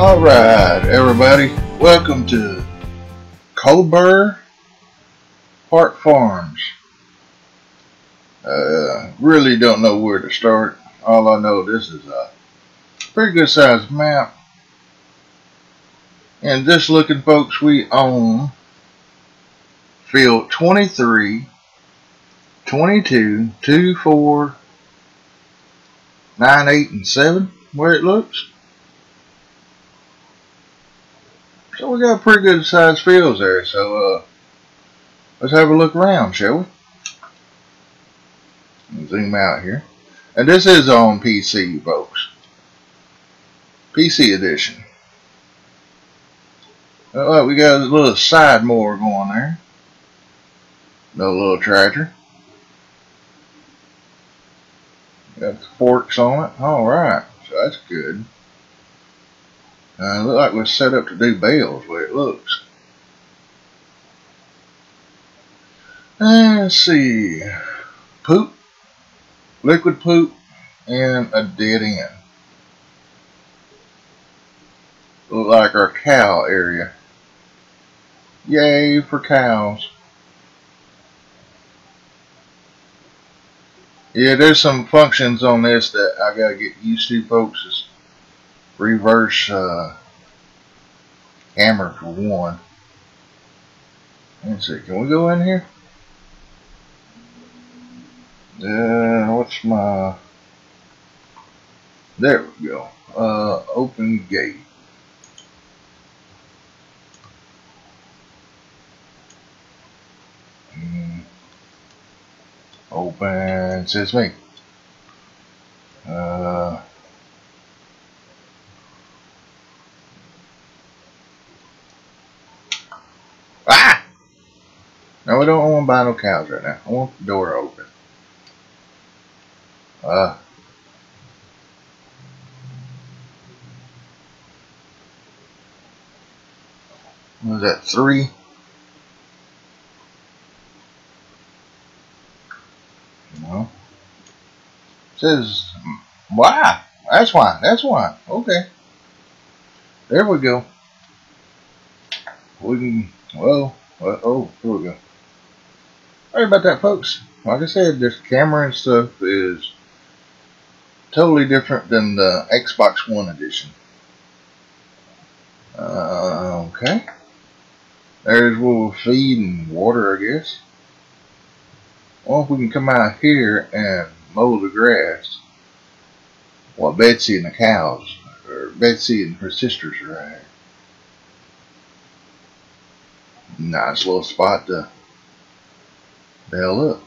Alright, everybody, welcome to Colbert Park Farms. Really don't know where to start. All I know, this is a pretty good sized map. And just looking, folks, we own field 23, 22, 2, 4, 9, 8, and 7, where it looks. So we got pretty good sized fields there. So let's have a look around, shall we? Zoom out here. And this is on PC, folks. PC edition. We got a little side mower going there. No little tractor. Got the forks on it. Alright, so that's good. Look like we're set up to do bales, where it looks. Let's see. Poop. Liquid poop. And a dead end. Look like our cow area. Yay for cows. Yeah, there's some functions on this that I gotta get used to, folks. It's reverse hammer for one. Let's see, can we go in here? What's my... There we go. Open gate. Open sesame. Ah! No, we don't want to buy no cows right now. I want the door open. Was that 3? No. It says why? That's why. That's why. Okay. There we go. We can. Well. Oh, here we go. Sorry about that, folks. Like I said, this camera and stuff is totally different than the Xbox One edition. Okay. There's where we'll feed and water, I guess. Well, if we can come out here and mow the grass while Betsy and the cows, or Betsy and her sisters are out here. Nice little spot to bail up.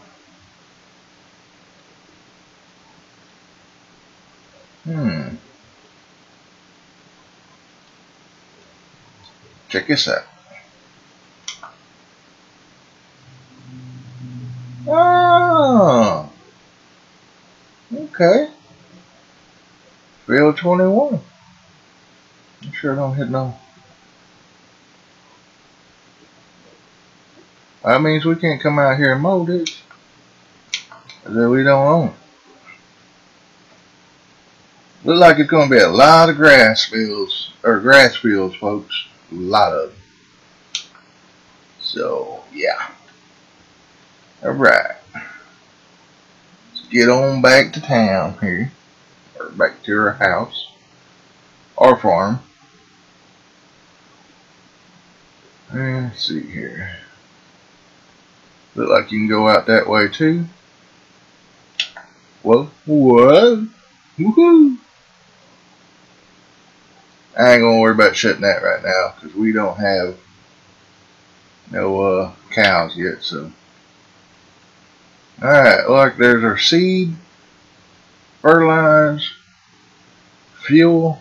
Check this out. Oh, okay. Field 21. I'm sure I don't hit no. That means we can't come out here and mow this. That we don't own. Look like it's going to be a lot of grass fields, folks. A lot of them. So, yeah. Alright. Let's get on back to town here. Or back to our house. Our farm. Let's see here. Look like you can go out that way too. Well, what? Woohoo! I ain't gonna worry about shutting that right now because we don't have no cows yet. So, alright, like there's our seed, fertilize, fuel,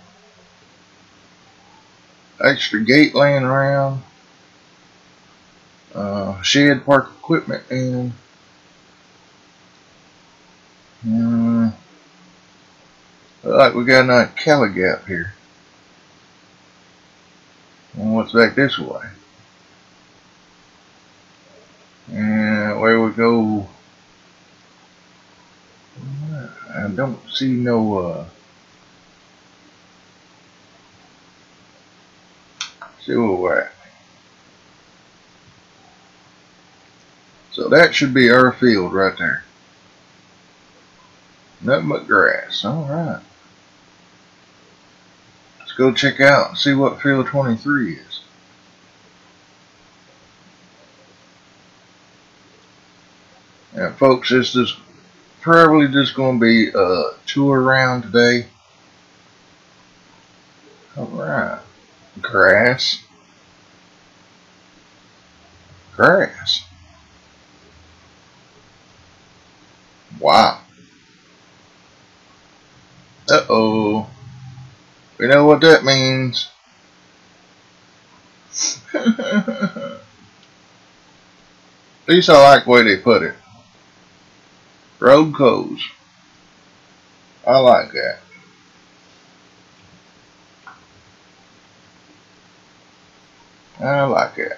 extra gate laying around, shed park equipment in. Look like we got another Kelly gap here. And what's back this way? And where we go? I don't see no See where we're at. So that should be our field right there. Nothing but grass. Alright. Let's go check out and see what field 23 is. And folks, this is probably just going to be a tour around today. Alright. Grass. Grass. Wow. Uh-oh. We know what that means. At least I like the way they put it. Road closed. I like that. I like it.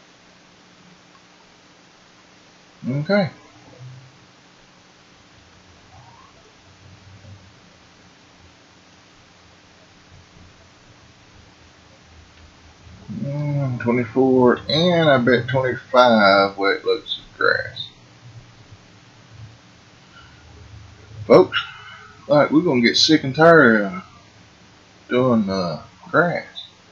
Okay. Mm, 24 and I bet 25 where it looks like grass. Folks, like we're gonna get sick and tired of doing grass.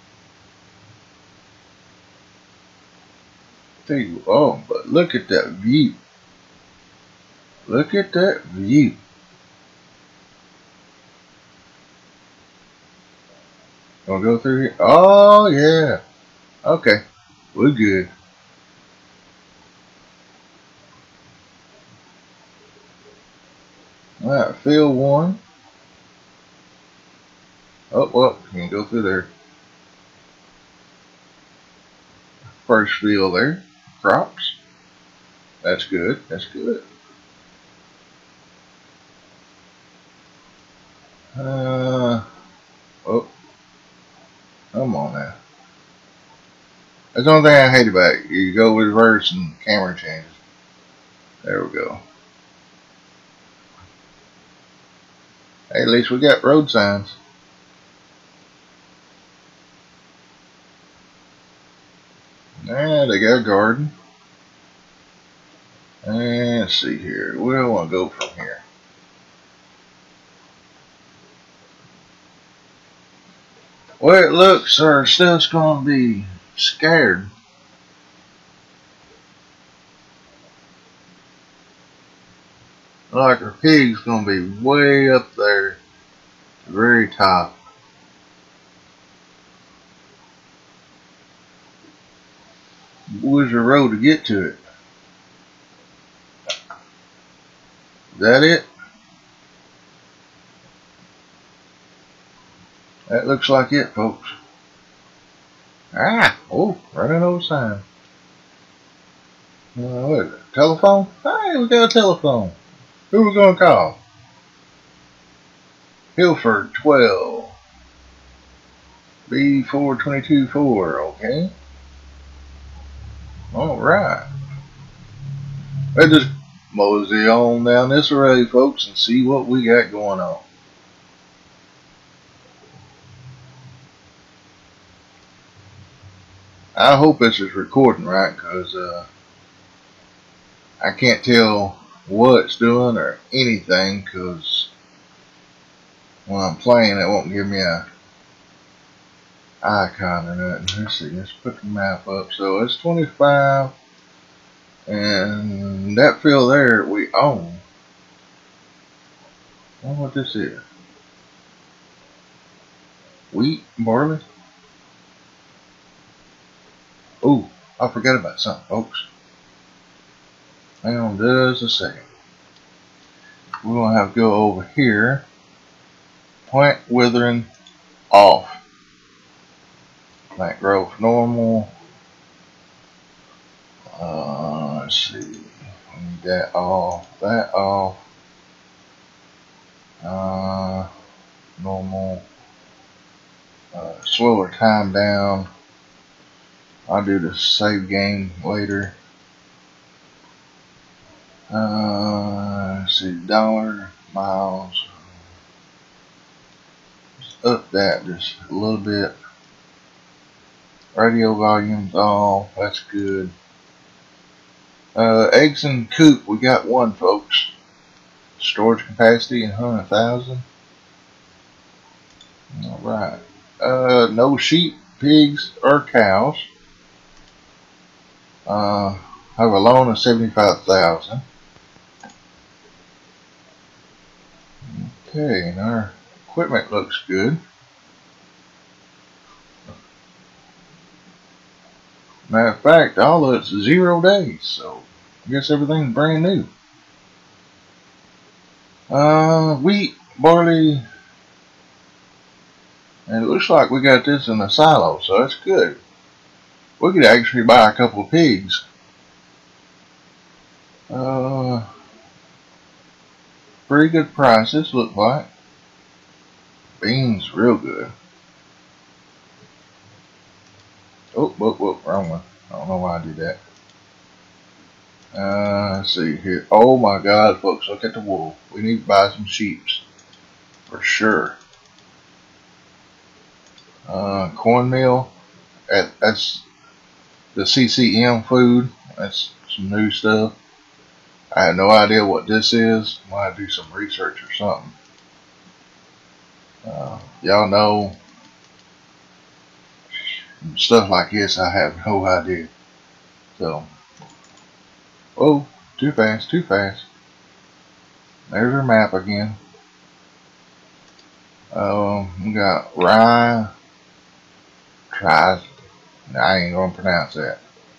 Oh, but look at that view. Look at that view. Gonna go through here? Oh yeah. Okay, we're good. Alright, field 1. Oh, well, you can go through there. First field there. Crops. That's good. That's good. Oh, come on now. That's the only thing I hate about it. You go reverse and camera changes. There we go. Hey, at least we got road signs. Yeah, they got a garden. And let's see here. Where do I want to go from here? Well, it looks our stuff's going to be scared. Like our pig's going to be way up there, very top. Where's the road to get to it? Is that it? That looks like it, folks. Ah, oh, running over sign. What is it? Telephone? Hey, we got a telephone. Who we gonna call? Hilford 12. B4224, okay. Alright. Let's just mosey on down this road, folks, and see what we got going on. I hope this is recording right, because I can't tell what it's doing or anything, because when I'm playing it won't give me a icon or nothing. Let's see, let's put the map up. So it's 25, and that field there we own. I wonder what this is. Wheat, barley. Oh, I forgot about something, folks. Hang on just a second. We're gonna have to go over here. Plant withering off. Plant growth normal. Let's see. We need that off. That off. Normal. Slower time down. I'll do the save game later. Let's see, dollar, miles. Just up that just a little bit. Radio volume's off. That's good. Eggs and coop. We got one, folks. Storage capacity 100,000. Alright. No sheep, pigs, or cows. Have a loan of 75,000. Okay, and our equipment looks good. Matter of fact, all of it's 0 days, so I guess everything's brand new. Wheat, barley, and it looks like we got this in a silo, so that's good. We could actually buy a couple of pigs. Pretty good prices, look like. Beans, real good. Oh, wrong one. I don't know why I did that. Let's see here. Oh my God, folks, look at the wool. We need to buy some sheeps. For sure. Cornmeal. That's the CCM food. That's some new stuff. I have no idea what this is. I might do some research or something. Y'all know stuff like this, I have no idea. So, oh, too fast, too fast. There's our map again. We got rye. I ain't gonna pronounce that.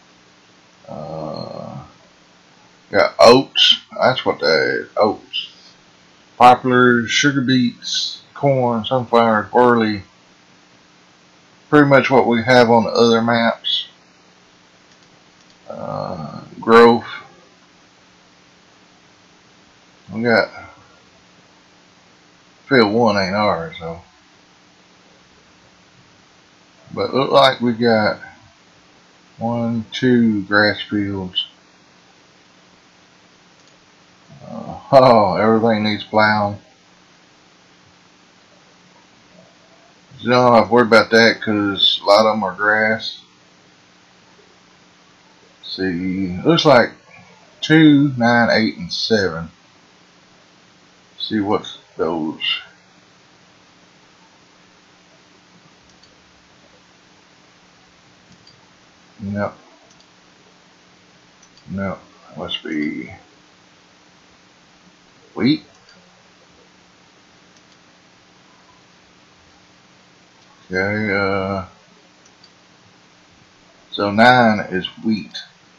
Got oats. That's what that is. Oats. Poplars, sugar beets, corn, sunflower, barley. Pretty much what we have on the other maps. Growth. We got field 1 ain't ours, so. But look like we got 1, 2 grass fields. Oh, everything needs plowing. You don't have to worry about that because a lot of them are grass. Let's see, looks like 2, 9, 8, and 7. Let's see what's those. Nope. Nope. Must be wheat. Okay, so 9 is wheat.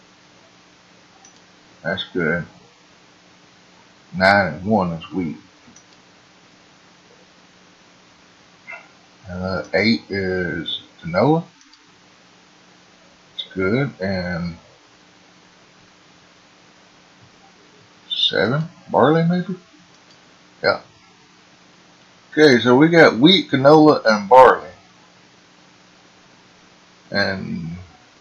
That's good. 9 and 1 is wheat. 8 is canola. It's good. And 7, barley maybe? Yeah. Okay, so we got wheat, canola, and barley. And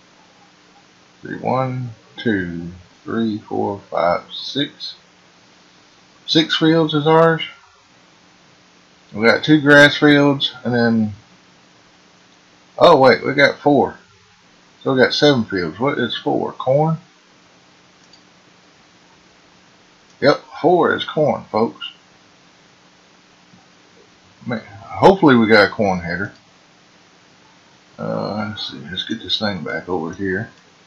1, 2, 3, 4, 5, 6. 6 fields is ours. We got 2 grass fields, and then, oh wait, we got 4. So we got 7 fields. What is 4? Corn? Yep, 4 is corn, folks. Hopefully we got a corn header. Let's see, let's get this thing back over here.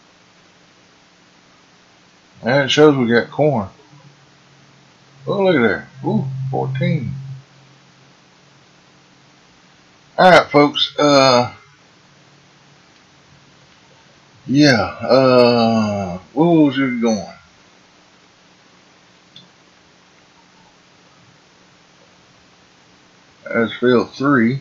And it shows we got corn. Oh, look at there. Ooh, 14. Alright, folks. Yeah. Where was you going? That's field 3.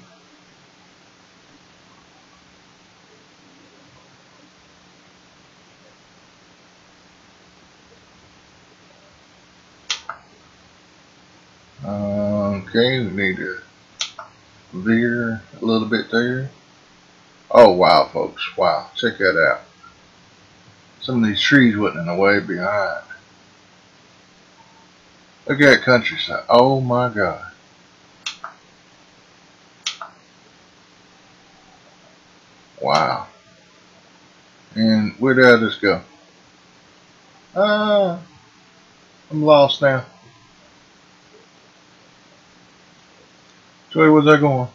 Okay, we need to veer a little bit there. Oh, wow, folks. Wow. Check that out. Some of these trees wasn't in the way behind. Look at that countryside. Oh, my God. Wow. And where did I just go? I'm lost now. Which way was I going?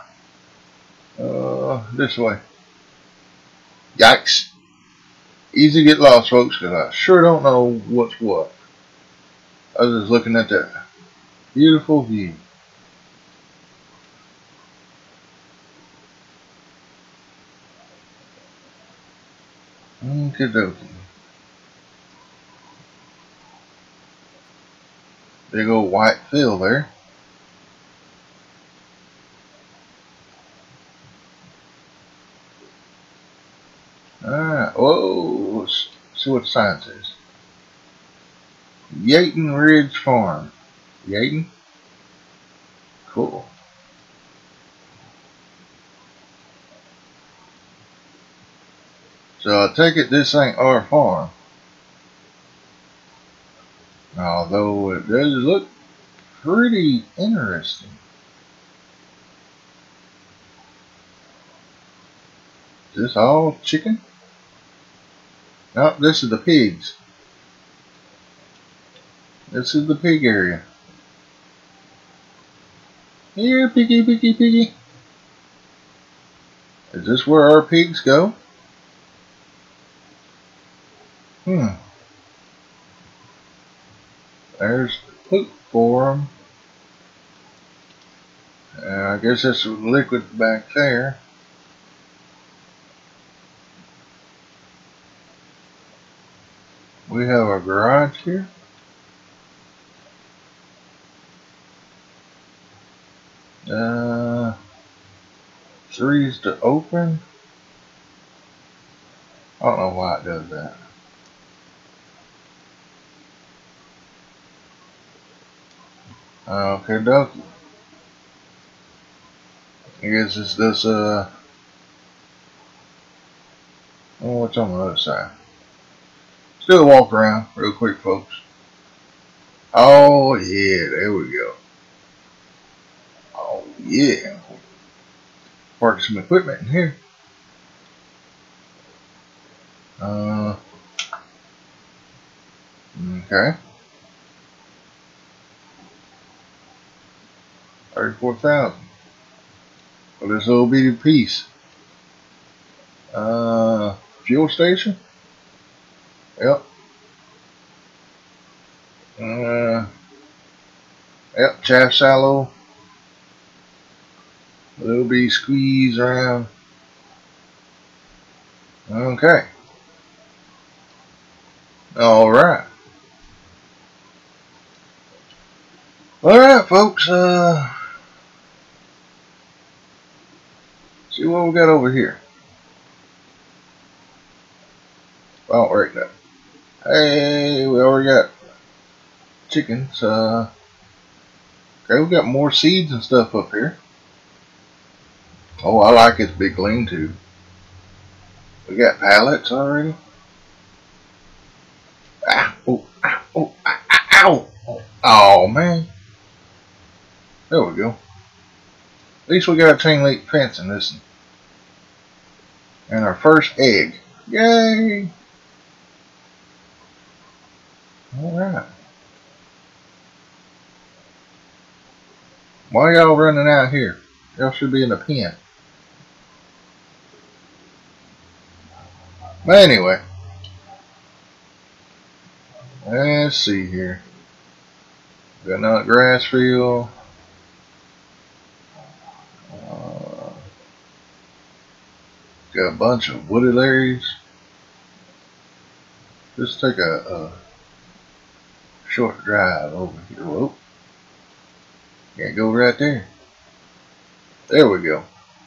This way. Yikes. Easy to get lost, folks, because I sure don't know what's what. I was just looking at that beautiful view. Okie dokie. Big old white field there. Alright, whoa, let's see what the sign says. Yaton Ridge Farm. Yaton? Cool. So I take it this ain't our farm. Although it does look pretty interesting. Is this all chicken? Nope, this is the pigs. This is the pig area. Here, piggy, piggy, piggy. Is this where our pigs go? There's the poop for them. I guess that's liquid back there. We have a garage here. Threes to open. I don't know why it does that. Okay, dokie. I guess it's this, oh, what's on the other side? Still walk around real quick, folks. Oh, yeah, there we go. Oh, yeah. Park some equipment in here. Okay. 34,000 for this little bitty piece. Fuel station? Yep. Yep, chaff shallow. A little bitty squeeze around. Okay. Alright. Alright, folks. See what we got over here. Oh, right now. Hey, we already got chickens. Okay, we got more seeds and stuff up here. Oh, I like this big lean-to. We got pallets already. Ow, oh, ow, oh, ow, ow. Oh, man. There we go. At least we got a chain link fence in this one. And our first egg. Yay! Alright. Why y'all running out here? Y'all should be in the pen. But anyway. Let's see here. Got another grass field. Got a bunch of wooded areas. Just take a short drive over here. Whoa. Can't go right there. There we go.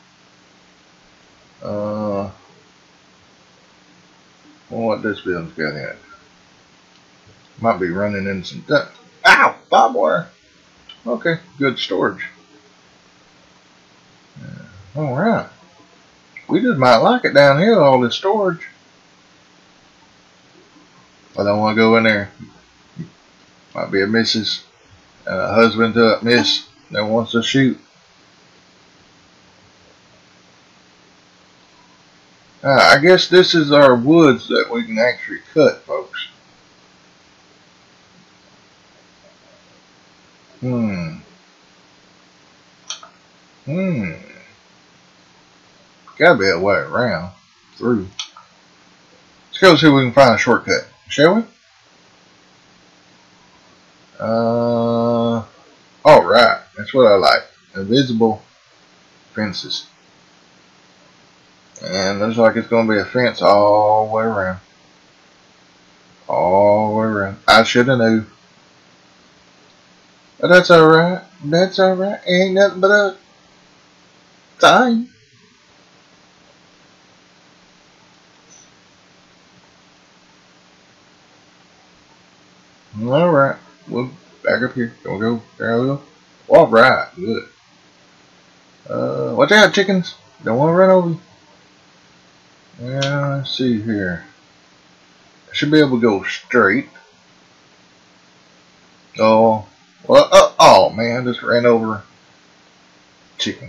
What this building's got in it. Might be running in some stuff. Ow! Bob wire. Okay, good storage. Alright. We just might like it down here, all this storage. I don't want to go in there. Might be a missus and a husband to a miss that wants to shoot. I guess this is our woods that we can actually cut, folks. Hmm. Gotta be a way around. Through. Let's go see if we can find a shortcut, shall we? Alright. That's what I like. Invisible fences. And looks like it's going to be a fence all the way around. All the way around. I should have knew. But that's alright. That's alright. Ain't nothing but a time. Alright. We'll back up here. Don't go. There we go. Alright. Good. Watch out, chickens. Don't want to run over you. Yeah, let's see here. I should be able to go straight. Oh. Well, oh man, I just ran over chicken.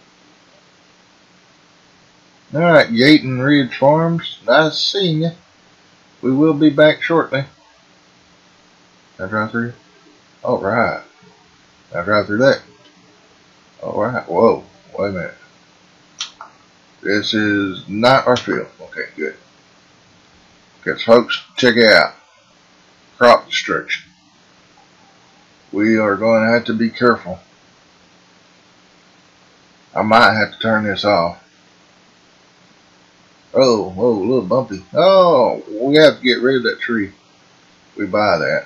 Alright, Yaton Ridge Farms. Nice seeing you. We will be back shortly. Can I drive through? Alright. Can I drive through that? Alright. Whoa. Wait a minute. This is not our field. Okay, good. Okay, folks, check it out. Crop destruction. We are going to have to be careful. I might have to turn this off. Oh, whoa, a little bumpy. Oh, we have to get rid of that tree. We buy that.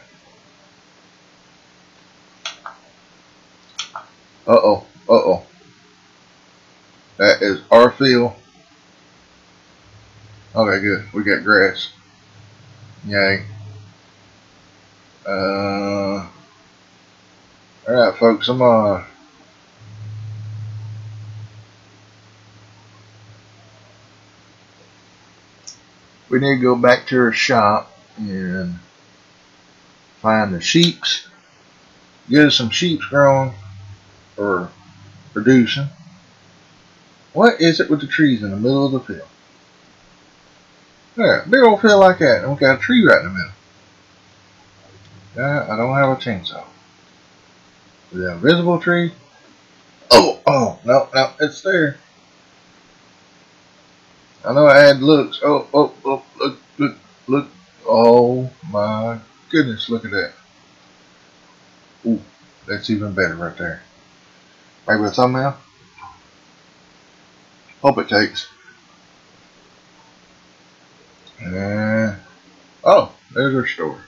Uh-oh, uh-oh. That is our field. Okay, good. We got grass. Yay. Alright, folks, we need to go back to our shop and find the sheeps. Get us some sheeps growing or producing. What is it with the trees in the middle of the field? Yeah, big old field like that, and we got a tree right in the middle. Yeah, I don't have a chainsaw. Is that an invisible tree? Oh, no, it's there. I know I had looks. Oh, look. Oh my goodness, look at that. Ooh, that's even better right there. Maybe a thumbnail? Hope it takes. Oh, there's our store.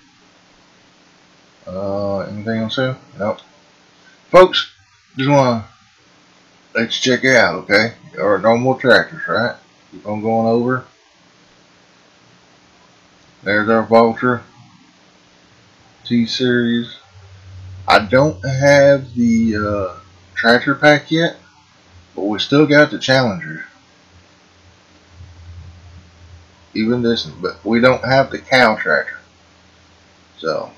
Anything on sale? Nope. Folks, just wanna let's check it out, okay? There are no more tractors, right? Keep on going over. There's our Valtra T-Series. I don't have the tractor pack yet, but we still got the Challengers. Even this, but we don't have the cow tractor. So,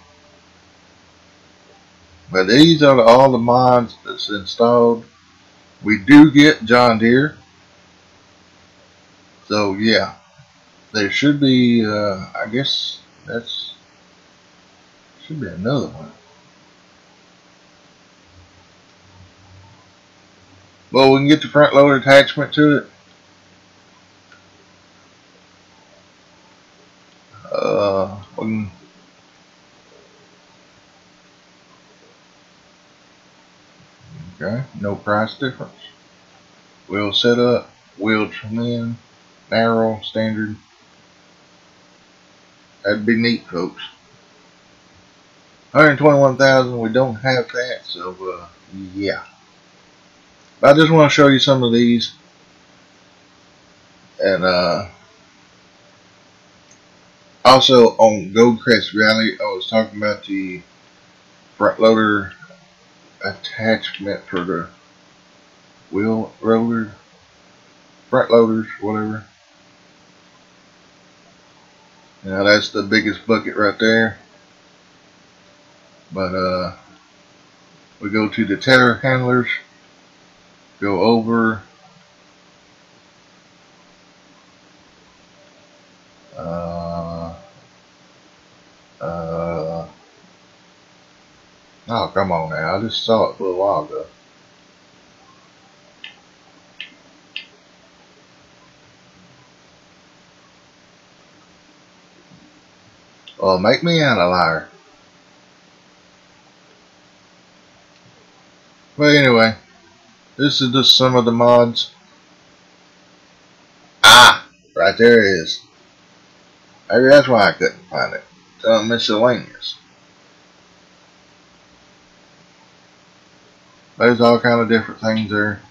but these are all the mods that's installed. We do get John Deere. So yeah, there should be, I guess that's, should be another one. Well, we can get the front loader attachment to it. We can, okay, no price difference. Wheel setup, wheel trim in, narrow, standard. That'd be neat, folks. 121,000. We don't have that, so yeah. I just want to show you some of these, and also on Goldcrest Valley, I was talking about the front loader attachment for the wheel roller, front loaders, whatever. Now that's the biggest bucket right there. But we go to the telehandlers, go over, Oh, come on now. I just saw it a little while ago. Well, make me out a liar. But anyway, this is just some of the mods. Ah, right there it is. Maybe that's why I couldn't find it. Miscellaneous. There's all kind of different things there.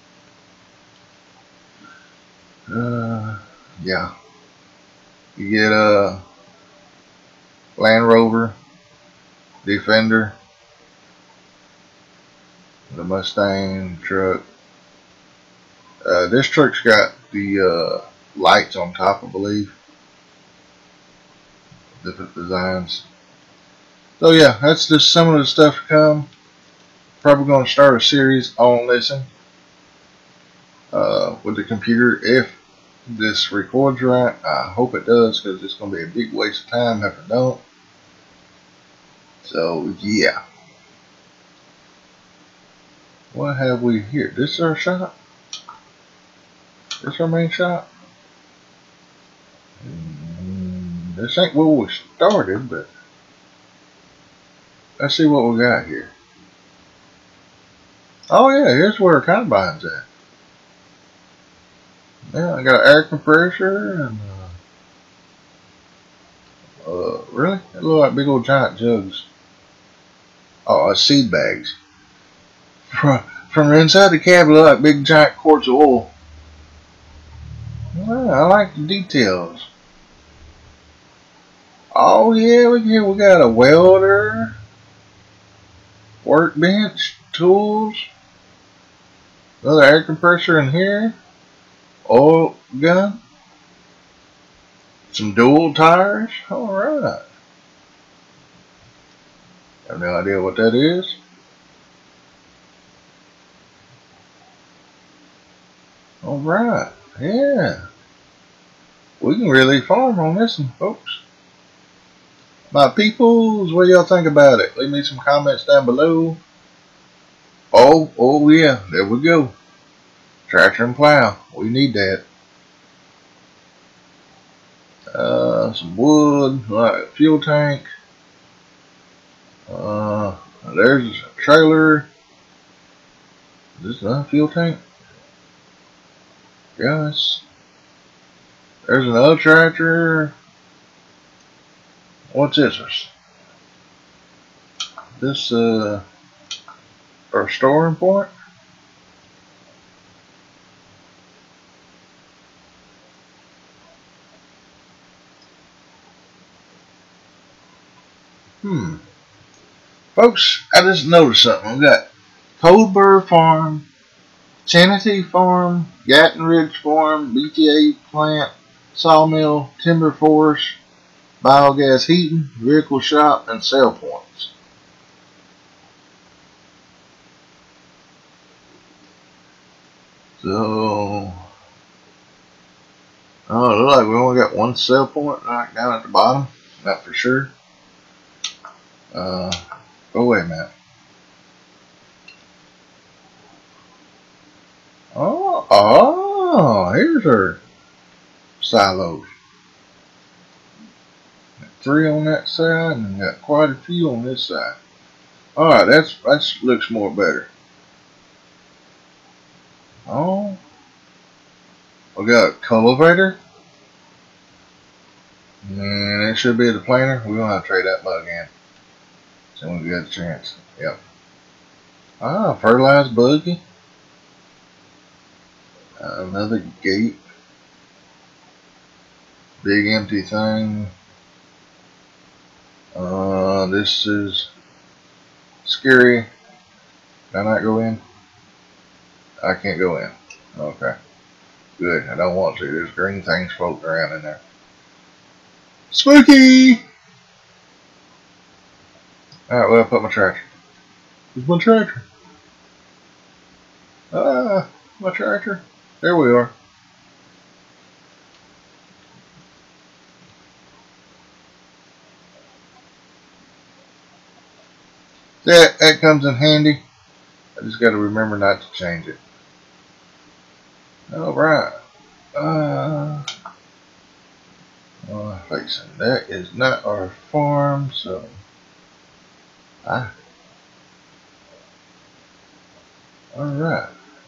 Yeah. You get a Land Rover, Defender, the Mustang truck. This truck's got the lights on top, I believe. Different designs. So yeah, that's just some of the stuff to come. Probably going to start a series on this with the computer if this records right. I hope it does, because it's going to be a big waste of time if it don't. So yeah. What have we here? This is our shop? This our main shop? This ain't where we started, but let's see what we got here. Oh yeah, here's where our combine's at. Yeah, I got an air compressor and really? They look like big old giant jugs. Oh, seed bags. From the inside the cab, look like big giant quarts of oil. Well, I like the details. Oh yeah, we got a welder, workbench, tools, another air compressor in here, oil gun, some dual tires. Alright. Have no idea what that is. Alright, yeah. We can really farm on this one, folks. My peoples, what y'all think about it? Leave me some comments down below. Oh yeah, there we go. Tractor and plow. We need that. Some wood, like a fuel tank. There's a trailer. Is this another fuel tank? Yes. There's another tractor. What's this? This, our storing point? Folks, I just noticed something. We got Coldburr Farm, Tennessee Farm, Gatton Ridge Farm, BTA plant, sawmill, timber forest, biogas heating, vehicle shop, and sell points. So, it looks like we only got one sell point right down at the bottom. Not for sure. Wait a minute. Here's our silos. Got 3 on that side, and got quite a few on this side. Alright, that looks more better. Oh, we got a cultivator. And it should be the planter. We're gonna have to trade that bug in. So we got a chance. Yep. Fertilized buggy. Another gate. Big empty thing. This is scary. Can I not go in? I can't go in. Okay. Good. I don't want to. There's green things floating around in there. Spooky! Alright, well, I put my tractor. Where's my tractor? My tractor. There we are. That comes in handy. I just got to remember not to change it. Alright. Facing. That is not our farm, so. Alright.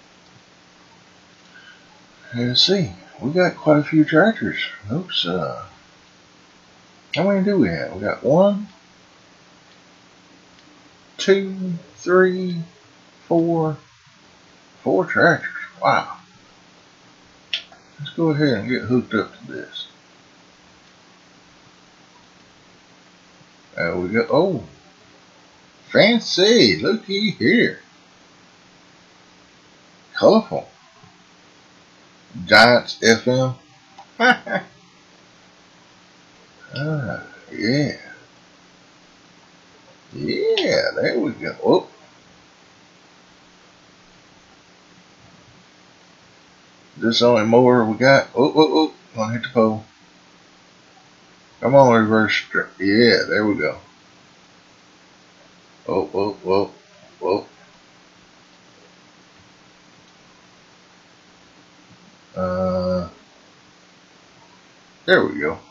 Let's see. We got quite a few tractors. Oops. How many do we have? We got 1, 2, 3, 4. 4 tractors. Wow. Let's go ahead and get hooked up to this. There we go. Oh. Fancy. Looky here. Colorful. Giants FM. Yeah. Yeah, there we go. Oh. This only mower we got. Oh. Gonna hit the pole. Come on, reverse straight. Yeah, there we go. Oh. There we go.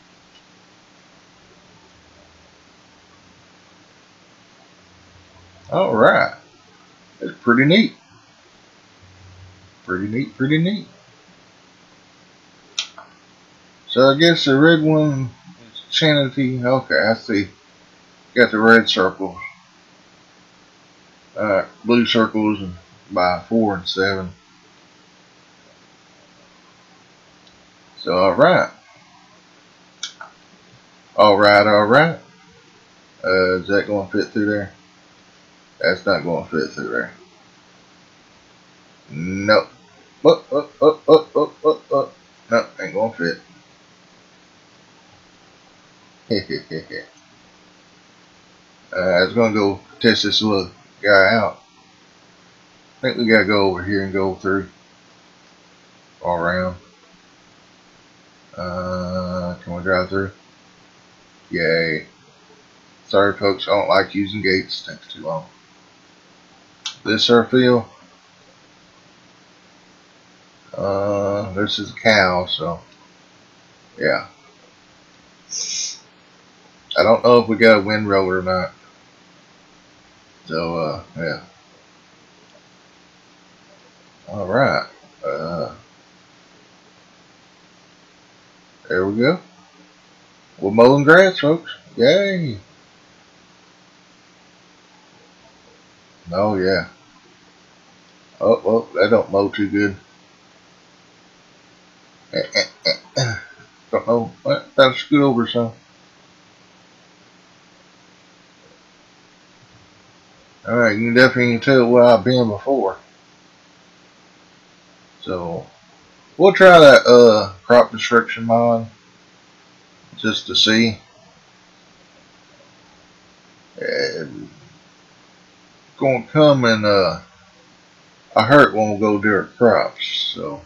Alright. That's pretty neat. Pretty neat. So I guess the red one is Chanity. Okay, I see. Got the red circles. Blue circles by 4 and 7. So alright. Alright. Is that going to fit through there? That's not going to fit through there. Nope. Nope, ain't going to fit. I was going to go test this little guy out. I think we got to go over here and go through. All around. Can we drive through? Yay. Sorry folks, I don't like using gates. It takes too long. This our field. This is a cow, so yeah. I don't know if we got a windrow or not. So yeah. Alright. There we go. We're mowing grass, folks. Yay. Oh yeah. Oh, that don't mow too good. Don't know. Gotta scoot over some. Alright, you can definitely tell where I've been before. So we'll try that crop destruction mod just to see. And gonna come in a hurt when we go do our crops. So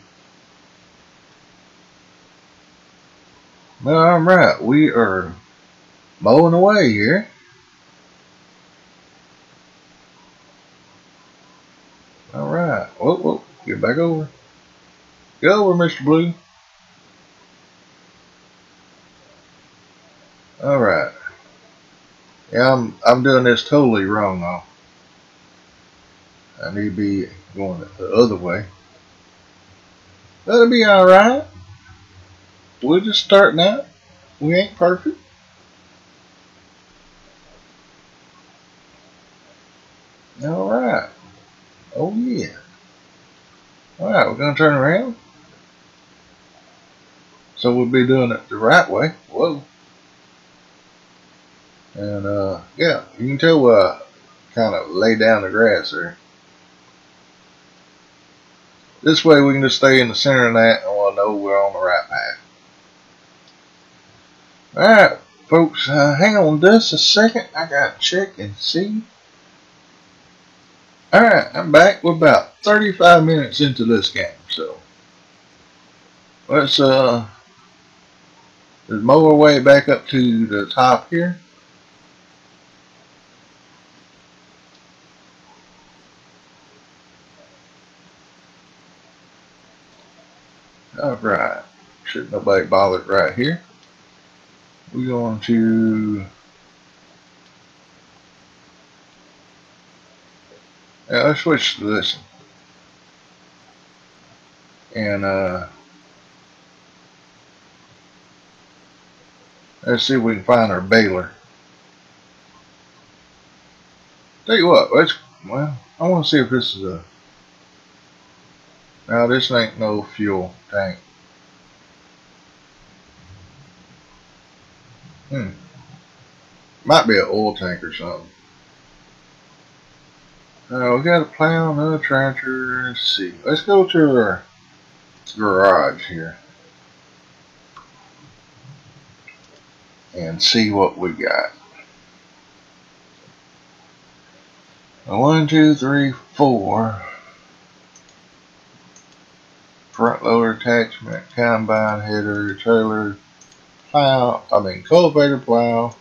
alright, we are mowing away here. Alright. Whoa, get back over. Get over, Mr. Blue. Alright. Yeah, I'm doing this totally wrong though. I need to be going the other way. That'll be alright. We're just starting out. We ain't perfect. Alright. Oh yeah. Alright, we're gonna turn around. So we'll be doing it the right way. Whoa. And yeah, you can tell kind of lay down the grass there. This way we can just stay in the center of that and we'll know we're on the right path. Alright, folks, hang on just a second. I gotta check and see. Alright, I'm back. We're about 35 minutes into this game, so let's mow our way back up to the top here. Alright. Should nobody bother right here. We're going to... Yeah, let's switch to this one. And let's see if we can find our baler. Tell you what, well, I want to see if this is a... Now this ain't no fuel tank. Might be an oil tank or something. We got a plow, another tractor. Let's see. Let's go to our garage here and see what we got. 1, 2, 3, 4. Front loader attachment, combine header, trailer, plow. Cultivator, plow,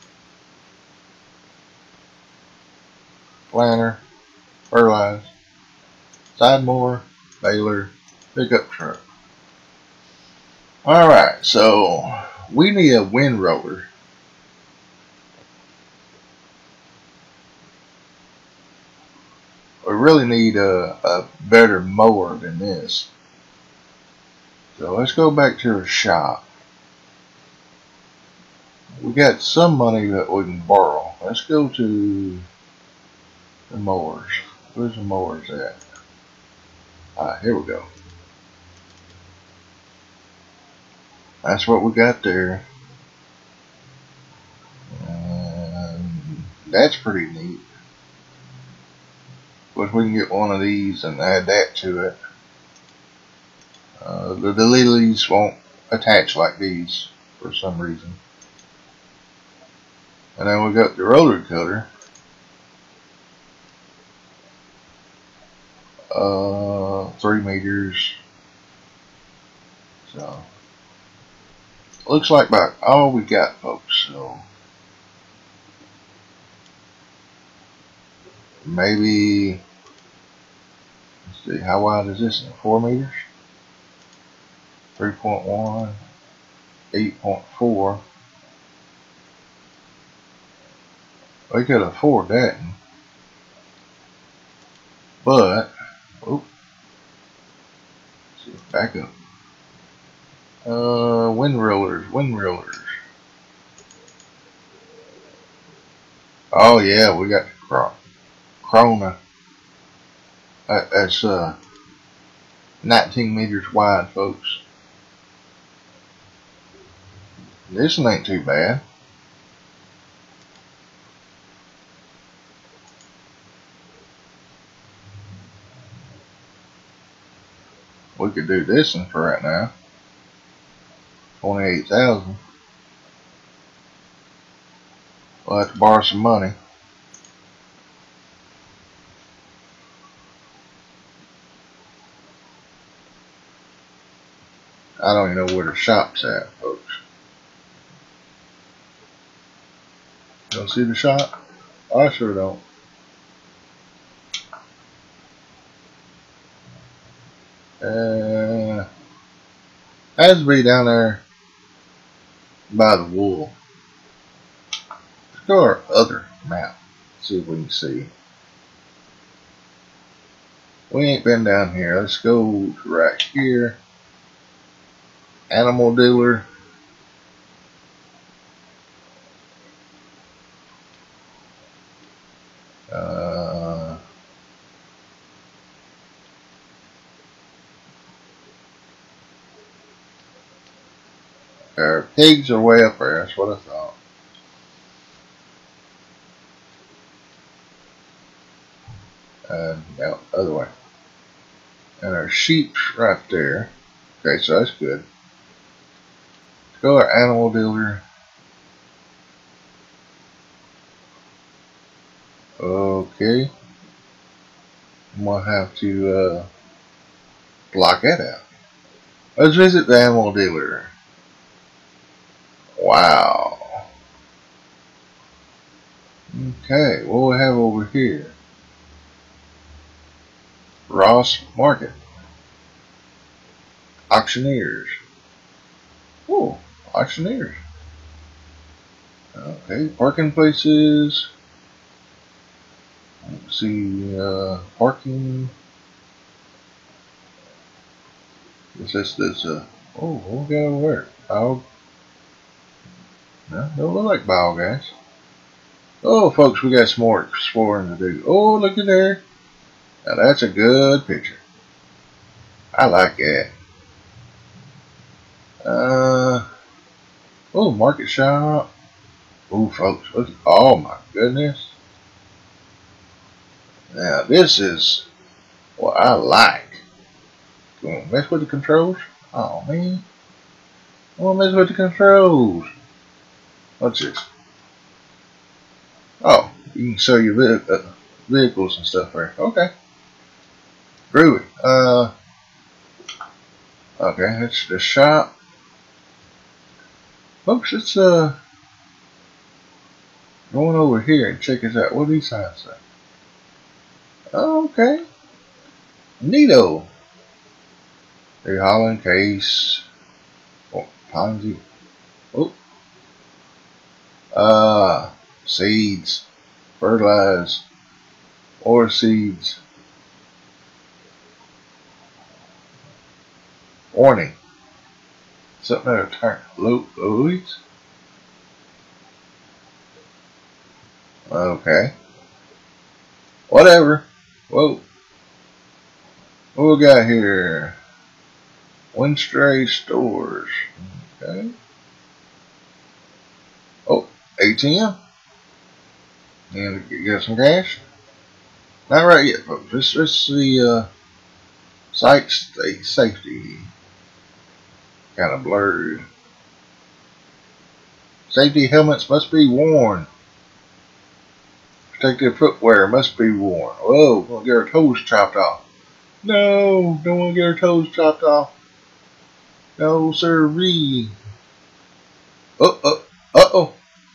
planter, fertilizer, side mower, baler, pickup truck. Alright, so we need a wind roller. We really need a better mower than this. So let's go back to our shop. We got some money that we can borrow. Let's go to the mowers. Where's the mowers at? Here we go. That's what we got there. That's pretty neat. But we can get one of these and add that to it. The lilies won't attach like these for some reason. And then we got the roller cutter. 3 meters. So looks like about all we got, folks. So maybe, let's see, how wide is this? 4 meters? 3.1, 8.4. We could afford that. But, let's see, back up. Wind rollers. Oh yeah, we got Krona. That's 19 meters wide, folks. This one ain't too bad. We could do this one for right now. 28,000. We'll have to borrow some money. I don't even know where the shop's at, folks. Don't see the shop? I sure don't. Has to be down there by the wool. Let's go to our other map. See if we can see. We ain't been down here. Let's go to right here. Animal dealer. Our pigs are way up there. That's what I thought. No, other way. And our sheep's right there. Okay, so that's good. Let's go to our animal dealer. Okay. I'm gonna have to block that out. Let's visit the animal dealer. Wow. Okay, what do we have over here? Ross Market. Auctioneers. Oh, auctioneers. Okay, parking places. Let's see, parking. This, oh, we'll go over there. Bio, no, don't look like biogas. Oh, folks, we got some more exploring to do. Oh, look at there. Now, that's a good picture. I like that. Oh, market shop. Oh, folks, look. Oh, my goodness. Now, this is what I like. Gonna mess with the controls? Oh, man. I want to mess with the controls. What's this? Oh, you can sell your vehicles and stuff there. Okay. Groovy. Okay, that's the shop. Folks, it's going over here and check this out. What do these signs say? Okay. Neato. The Holland case. Oh, Ponzi. Oh. Seeds. Fertilize. Or seeds. Warning. Something that'll turn. Louis? Okay. Whatever. Whoa. What we got here? Winstray Stores. Okay. Oh, ATM. And get some cash. Not right yet, folks. Let's see. Site safety. Kind of blurred. Safety helmets must be worn. Protective footwear must be worn. Whoa, we're gonna get our toes chopped off. No, don't want to get our toes chopped off. No, sirree. Uh-oh.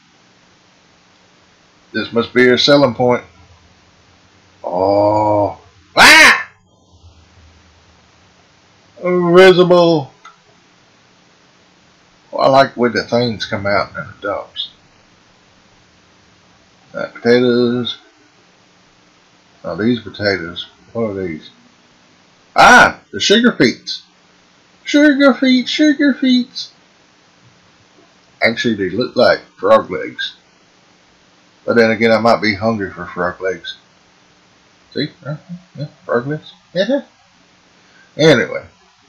This must be a selling point. Oh. Ah! Invisible. Well, I like the way the things come out in the dumps. Potatoes. Oh, these potatoes. What are these? Ah, the sugar feet. Sugar feet. Actually, they look like frog legs. But then again, I might be hungry for frog legs. See? Yeah, frog legs. Yeah. Anyway.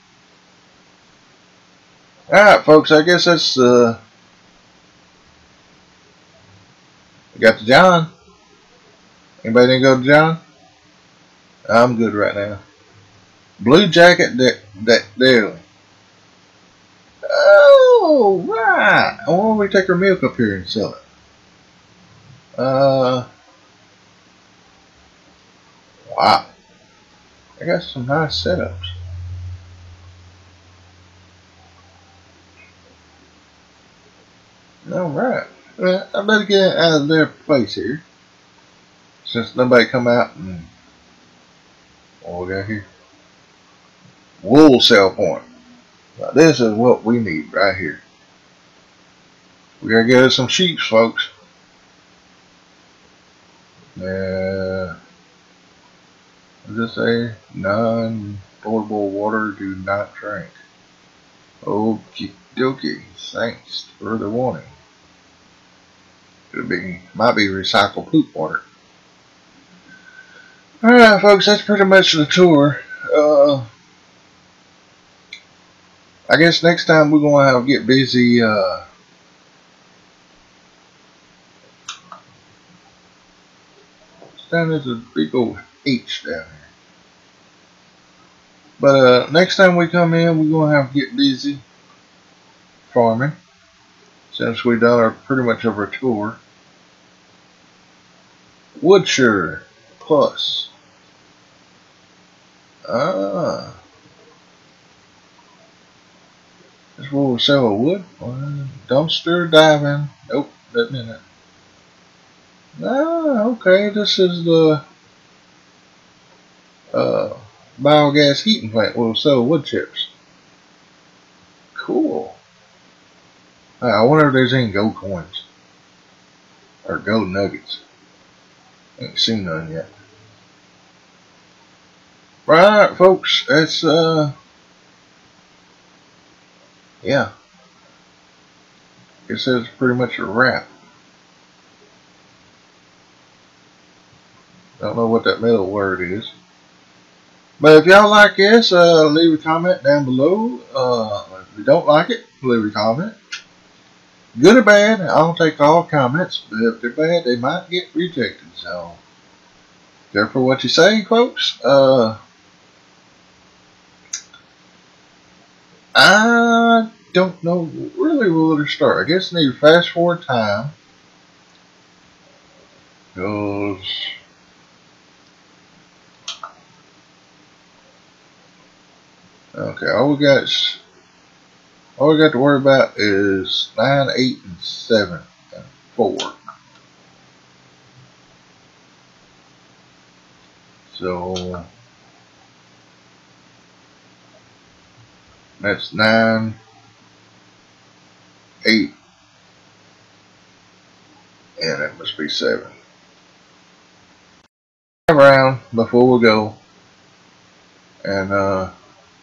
Alright, folks, I guess that's, we got to John. Anybody didn't go to John? I'm good right now. Blue Jacket Daily. Oh, right. I wonder if we take our milk up here and sell it. Wow. I got some nice setups. Alright. Well, I better get out of their place here. Since nobody come out and... What we got here? Wool sell point. Now this is what we need right here. We gotta get us some sheep, folks. What does it say? Non-potable water, do not drink. Okie dokie. Thanks for the warning. Might be recycled poop water. Alright, folks, that's pretty much the tour. I guess next time we're going to have to get busy, there's a big old H down here. But next time we come in, we're going to have to get busy farming. Since we've done pretty much of our tour. Woodshire Plus. This is where we sell wood. Dumpster diving. Nope, that isn't it. Okay, this is the biogas heating plant where we'll sell wood chips. Cool. I wonder if there's any gold coins or gold nuggets. Ain't seen none yet. Right, folks. That's yeah. Guess that's pretty much a wrap. Don't know what that middle word is. But if y'all like this, leave a comment down below. If you don't like it, leave a comment. Good or bad, I'll take all comments. But if they're bad, they might get rejected. So, careful what you say, folks. I don't know really where to start. I guess I need to fast forward time. Because okay, all we got to worry about is 9, 8, and 7, and 4. So that's 9, 8, and that must be 7. Around before we go, and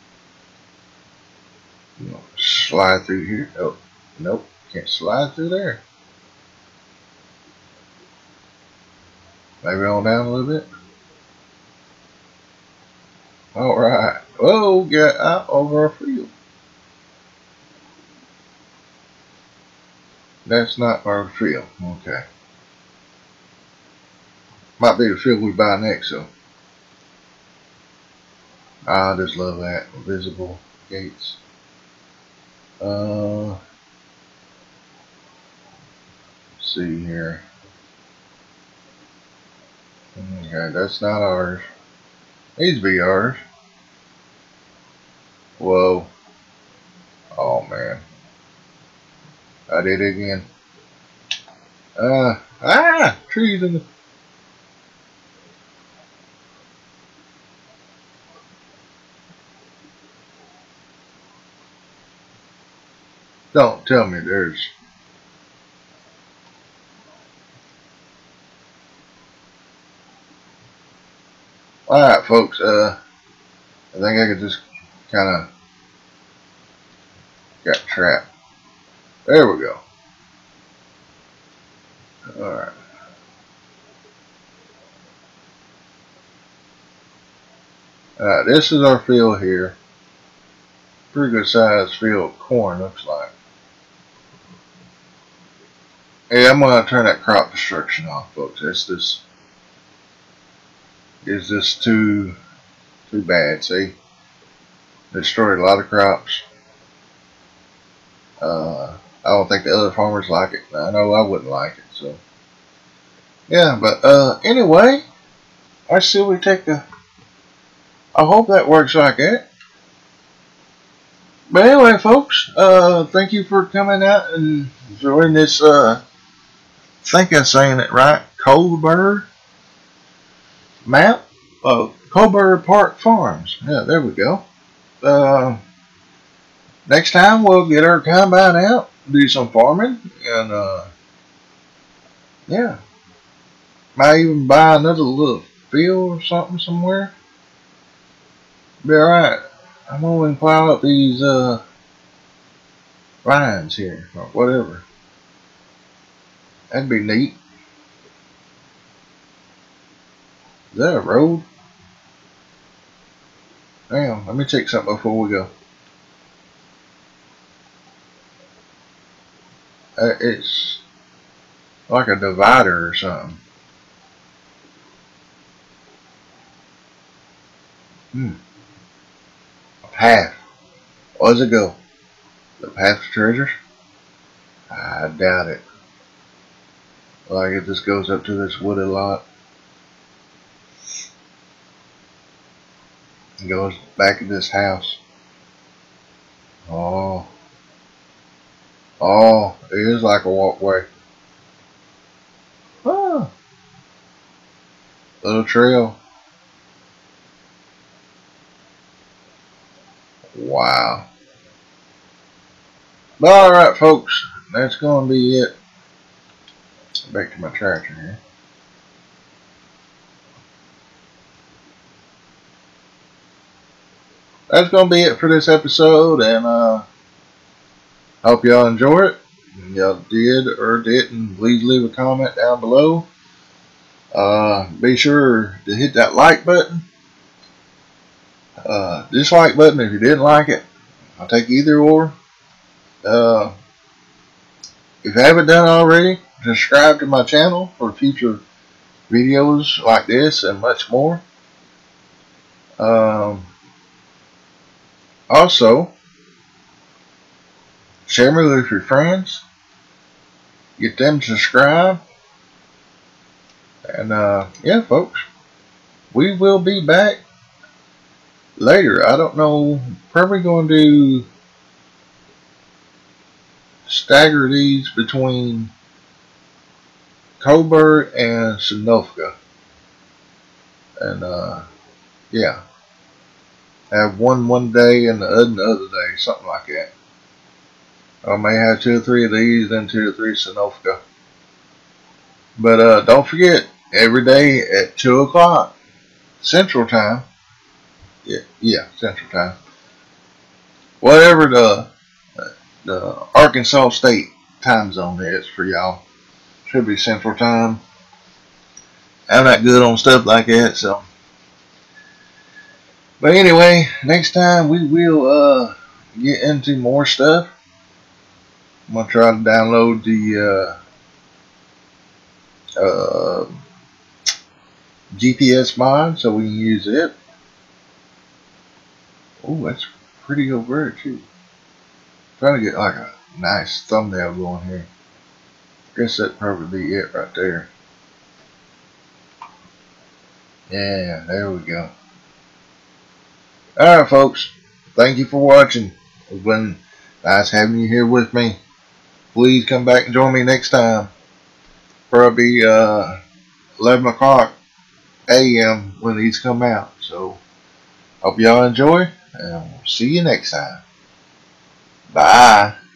slide through here. Oh, nope, can't slide through there. Maybe on down a little bit. All right. Whoa, got out over our field. That's not our field. Okay. Might be the field we buy next, so. I just love that. Visible gates. Let's see here. Okay, that's not ours. Needs to be ours. Whoa. Oh man. I did it again. Trees in the... Don't tell me there's... Alright folks, I think I could just kind of got trapped. There we go. Alright. Alright, this is our field here. Pretty good sized field of corn, looks like. Hey, I'm going to turn that crop destruction off, folks. It's just too bad. See? Destroyed a lot of crops. I don't think the other farmers like it. I know I wouldn't like it, so. Yeah, but anyway, I still would take the... I hope that works like that. But anyway, folks, thank you for coming out and enjoying this, I think I'm saying it right, Colbert map of Colbert Park Farms. Yeah, there we go. Next time we'll get our combine out, do some farming, and yeah, might even buy another little field or something somewhere. Be alright. I'm going to plow up these vines here or whatever. That'd be neat. Is that a road? Damn, let me check something before we go. It's like a divider or something. A path. What does it go? The path to treasures? I doubt it. Like it just goes up to this wooded lot. And goes back to this house. Oh. Oh, it is like a walkway. Oh. Little trail. Wow. But alright, folks, that's going to be it. Back to my tractor here. That's going to be it for this episode, and hope y'all enjoy it. If y'all did or didn't, please leave a comment down below. Be sure to hit that like button. Dislike button if you didn't like it. I'll take either or. If you haven't done already, subscribe to my channel for future videos like this and much more. Also, share me with your friends. Get them to subscribe. And yeah, folks, we will be back later. I don't know. Probably going to stagger these between Coburg and Sanoka. And yeah, have one day and the other day, something like that. I may have 2 or 3 of these, then 2 or 3 Sanoka. But don't forget, every day at 2 o'clock Central Time. Yeah, Central Time. Whatever the Arkansas State time zone is for y'all. Should be Central Time. I'm not good on stuff like that, so. But anyway, next time we will get into more stuff. I'm gonna try to download the GPS mod so we can use it. Oh, that's pretty over too. Trying to get like a nice thumbnail going here. Guess that'd probably be it right there. Yeah, there we go. Alright, folks. Thank you for watching. It's been nice having you here with me. Please come back and join me next time. Probably 11 o'clock a.m. when these come out. So, hope y'all enjoy. And we'll see you next time. Bye.